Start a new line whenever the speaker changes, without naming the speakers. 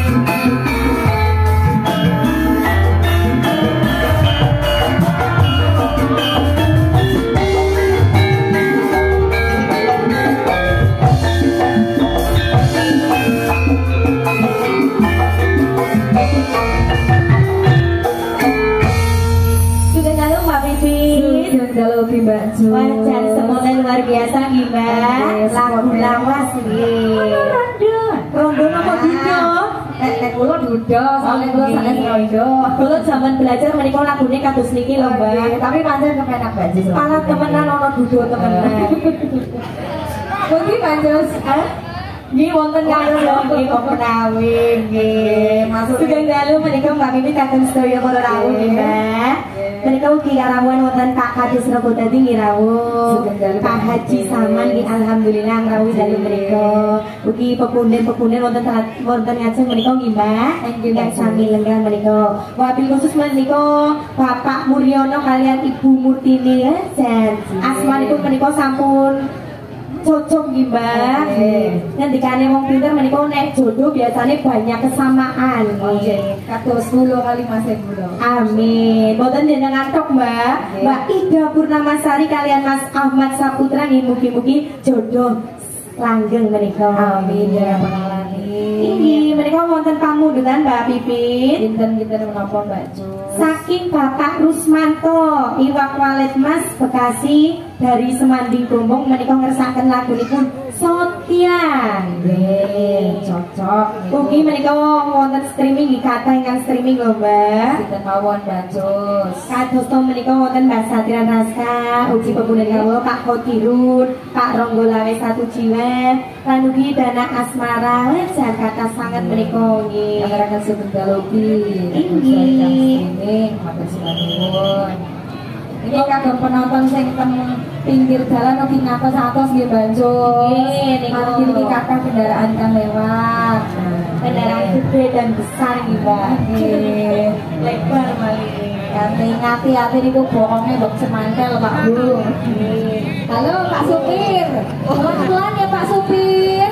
Wajar semuanya luar biasa Mbak. Lagu lawas rondo nopo dudo. Nek kula dudo, soalnya kula sanes rondo. Kula zaman belajar menika lagune kados niki lho Mbak. Tapi pancen kepenak banget. Pala temenan ono dudo temenan. Kuwi panjos, nggih wonten kalian nggih kok menawi nggih. Masuk sugeng dalu menika Mbak Bibi kagem sedaya para rawuh nggih Mbak. Menika ugi karawuhan wonten Pak Kadis Rebo dadi ngirawuh. Pak Haji Saman nggih alhamdulillah ngrawuh dalu menika. Ugi pepunden-pepunden wonten ngajeng menika nggih Mbak. Ingkang sami lenggah menika. Wabil khusus menika Bapak Muryono kalian Ibu Murtini asmanipun menika sampun cocok nggih Mbak. Ngendikane wong pinter menika nek jodoh biasanya banyak kesamaan nggih. Kados kula kali Mas kula. Amin. Boten jenengan tok Mbak. Mbak Ida Purnamasari kalian Mas Ahmad Saputra nggih mugi-mugi jodoh langgeng menika. Amin ya rabbal alamin. Inggih menika wonten pamundhutan Mbak Pipin. Dinten-dinten menapa Mbak Ju? Saking Bapak Rusmanto Iwak Walet Mas Bekasi dari Semanding Gombong menika ngersakaken lagunipun Sotian. Nggih, cocok. Ugi menika wonten streaming nggih kathah ingkang streaming lho, Mbak. Sinten mawon Bacus. Kadosta menika wonten Mbak Satrian Raska, ugi pepunden kawula Pak Kodirun, Pak Ronggolawe Satu Jiwa, lan ugi Dana Asmara Jakarta sanget menika nggih. Ngaraken setunggal ugi. Inggih. Matur nuwun. Ini kagem penonton sing teng pinggir jalan ugi ngatos-atos nggih Banjo. Nggih, niki kakak kendaraan kang lewat. Kendaraan gede dan besar nggih, Mbak. Nggih. Lebar malih. Hati-hati niku bohongnya mbok semantel Pak Bu. Halo Pak Supir. Pelan-pelan ya Pak Supir.